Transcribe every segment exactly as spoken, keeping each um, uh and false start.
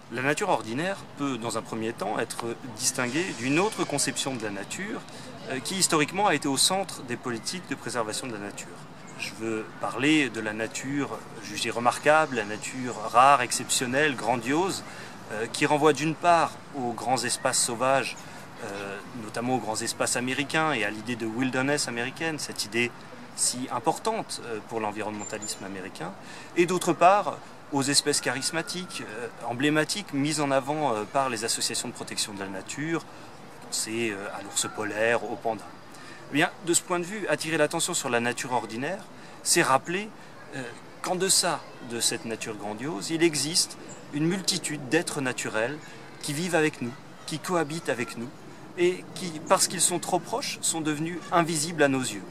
La nature ordinaire peut, dans un premier temps, être distinguée d'une autre conception de la nature euh, qui, historiquement, a été au centre des politiques de préservation de la nature. Je veux parler de la nature jugée remarquable, la nature rare, exceptionnelle, grandiose, euh, qui renvoie d'une part aux grands espaces sauvages, euh, notamment aux grands espaces américains et à l'idée de wilderness américaine, cette idée si importante euh, pour l'environnementalisme américain, et d'autre part aux espèces charismatiques, euh, emblématiques, mises en avant euh, par les associations de protection de la nature, pensez euh, à l'ours polaire, au panda. Eh bien, de ce point de vue, attirer l'attention sur la nature ordinaire, c'est rappeler euh, qu'en deçà de cette nature grandiose, il existe une multitude d'êtres naturels qui vivent avec nous, qui cohabitent avec nous, et qui, parce qu'ils sont trop proches, sont devenus invisibles à nos yeux.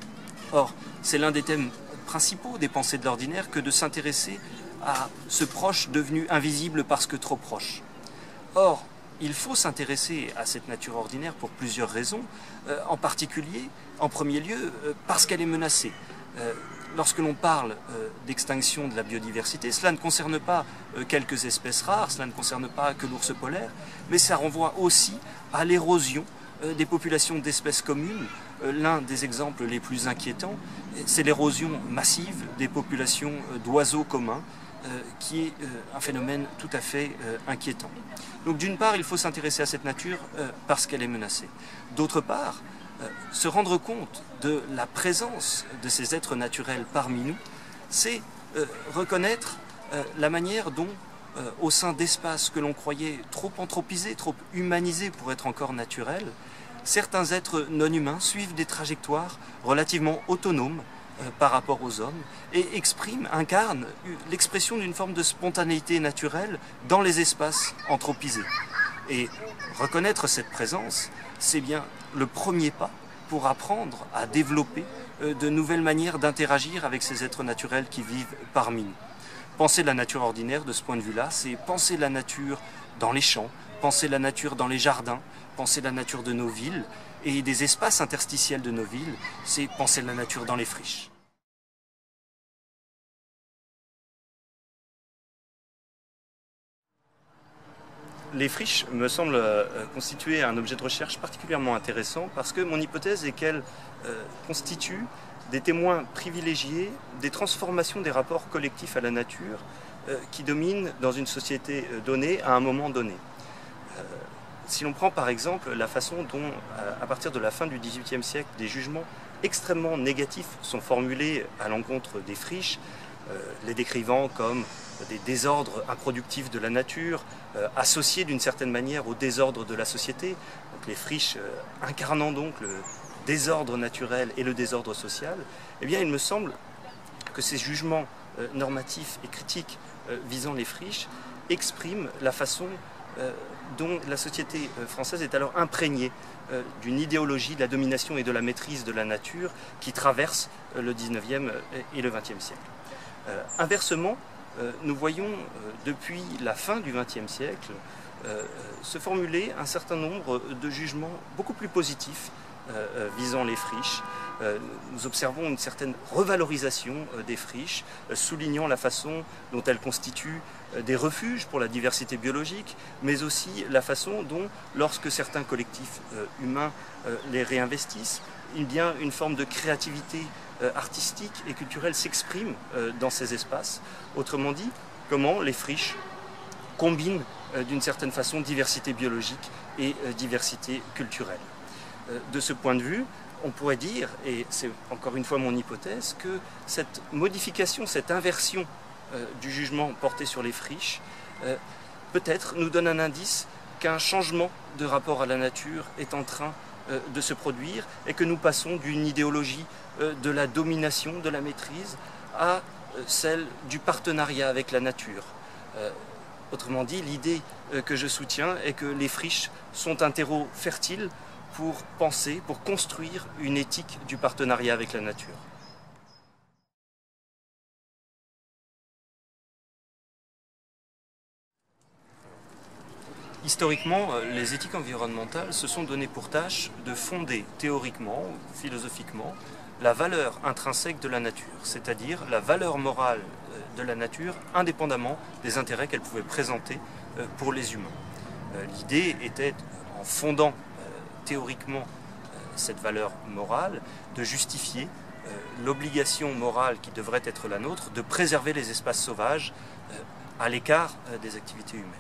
Or, c'est l'un des thèmes principaux des pensées de l'ordinaire que de s'intéresser à ce proche devenu invisible parce que trop proche. Or, il faut s'intéresser à cette nature ordinaire pour plusieurs raisons, euh, en particulier, en premier lieu, euh, parce qu'elle est menacée. Euh, lorsque l'on parle euh, d'extinction de la biodiversité, cela ne concerne pas euh, quelques espèces rares, cela ne concerne pas que l'ours polaire, mais ça renvoie aussi à l'érosion euh, des populations d'espèces communes. Euh, L'un des exemples les plus inquiétants, c'est l'érosion massive des populations euh, d'oiseaux communs, Euh, qui est euh, un phénomène tout à fait euh, inquiétant. Donc d'une part, il faut s'intéresser à cette nature euh, parce qu'elle est menacée. D'autre part, euh, se rendre compte de la présence de ces êtres naturels parmi nous, c'est euh, reconnaître euh, la manière dont, euh, au sein d'espaces que l'on croyait trop anthropisés, trop humanisés pour être encore naturels, certains êtres non humains suivent des trajectoires relativement autonomes Euh, par rapport aux hommes, et exprime, incarne l'expression d'une forme de spontanéité naturelle dans les espaces anthropisés. Et reconnaître cette présence, c'est bien le premier pas pour apprendre à développer euh, de nouvelles manières d'interagir avec ces êtres naturels qui vivent parmi nous. Penser la nature ordinaire de ce point de vue-là, c'est penser la nature dans les champs, penser la nature dans les jardins, penser la nature de nos villes, et des espaces interstitiels de nos villes, c'est penser la nature dans les friches. Les friches me semblent euh, constituer un objet de recherche particulièrement intéressant parce que mon hypothèse est qu'elles euh, constituent des témoins privilégiés des transformations des rapports collectifs à la nature euh, qui dominent dans une société donnée à un moment donné. Euh, Si l'on prend par exemple la façon dont, à partir de la fin du dix-huitième siècle, des jugements extrêmement négatifs sont formulés à l'encontre des friches, euh, les décrivant comme des désordres improductifs de la nature, euh, associés d'une certaine manière au désordre de la société, donc les friches euh, incarnant donc le désordre naturel et le désordre social, eh bien il me semble que ces jugements euh, normatifs et critiques euh, visant les friches expriment la façon Euh, dont la société euh, française est alors imprégnée euh, d'une idéologie de la domination et de la maîtrise de la nature qui traverse euh, le dix-neuvième et le vingtième siècle. Euh, inversement, euh, nous voyons euh, depuis la fin du vingtième siècle euh, se formuler un certain nombre de jugements beaucoup plus positifs euh, visant les friches. Euh, nous observons une certaine revalorisation euh, des friches, euh, soulignant la façon dont elles constituent euh, des refuges pour la diversité biologique, mais aussi la façon dont, lorsque certains collectifs euh, humains euh, les réinvestissent, eh bien, une forme de créativité euh, artistique et culturelle s'exprime euh, dans ces espaces. Autrement dit, comment les friches combinent euh, d'une certaine façon diversité biologique et euh, diversité culturelle. Euh, de ce point de vue, on pourrait dire, et c'est encore une fois mon hypothèse, que cette modification, cette inversion euh, du jugement porté sur les friches, euh, peut-être nous donne un indice qu'un changement de rapport à la nature est en train euh, de se produire et que nous passons d'une idéologie euh, de la domination, de la maîtrise, à euh, celle du partenariat avec la nature. Euh, autrement dit, l'idée euh, que je soutiens est que les friches sont un terreau fertile pour penser, pour construire une éthique du partenariat avec la nature. Historiquement, les éthiques environnementales se sont donné pour tâche de fonder théoriquement, philosophiquement, la valeur intrinsèque de la nature, c'est-à-dire la valeur morale de la nature indépendamment des intérêts qu'elle pouvait présenter pour les humains. L'idée était, en fondant théoriquement cette valeur morale, de justifier l'obligation morale qui devrait être la nôtre de préserver les espaces sauvages à l'écart des activités humaines.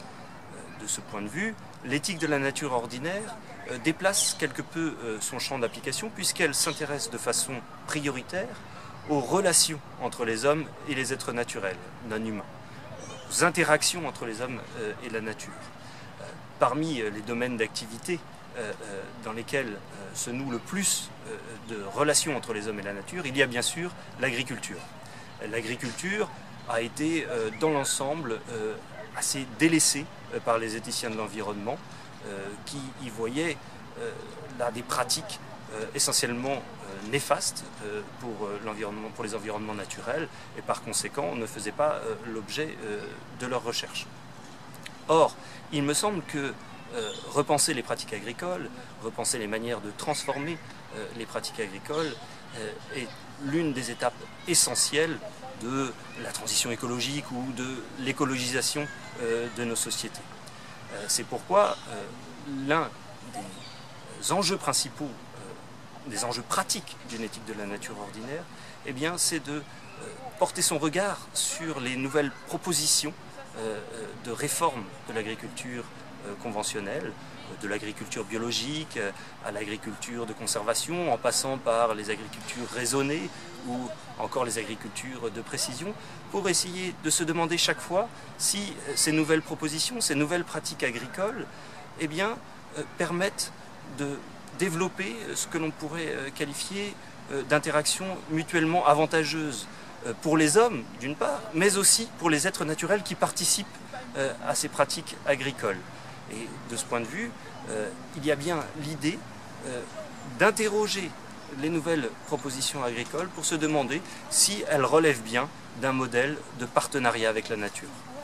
De ce point de vue, l'éthique de la nature ordinaire déplace quelque peu son champ d'application puisqu'elle s'intéresse de façon prioritaire aux relations entre les hommes et les êtres naturels, non humains, aux interactions entre les hommes et la nature. Parmi les domaines d'activité dans lesquels se noue le plus de relations entre les hommes et la nature, il y a bien sûr l'agriculture. L'agriculture a été dans l'ensemble assez délaissée par les éthiciens de l'environnement qui y voyaient là des pratiques essentiellement néfastes pour, l'environnement, pour les environnements naturels et par conséquent ne faisaient pas l'objet de leurs recherches. Or, il me semble que euh, repenser les pratiques agricoles, repenser les manières de transformer euh, les pratiques agricoles euh, est l'une des étapes essentielles de la transition écologique ou de l'écologisation euh, de nos sociétés. Euh, c'est pourquoi euh, l'un des enjeux principaux, euh, des enjeux pratiques d'une éthique de la nature ordinaire, eh bien, c'est de euh, porter son regard sur les nouvelles propositions euh, de réforme de l'agriculture euh, conventionnelle, de l'agriculture biologique euh, à l'agriculture de conservation, en passant par les agricultures raisonnées ou encore les agricultures de précision, pour essayer de se demander chaque fois si ces nouvelles propositions, ces nouvelles pratiques agricoles, eh bien, euh, permettent de développer ce que l'on pourrait euh, qualifier euh, d'interactions mutuellement avantageuses euh, pour les hommes, d'une part, mais aussi pour les êtres naturels qui participent euh, à ces pratiques agricoles. Et de ce point de vue, euh, il y a bien l'idée euh, d'interroger les nouvelles propositions agricoles pour se demander si elles relèvent bien d'un modèle de partenariat avec la nature.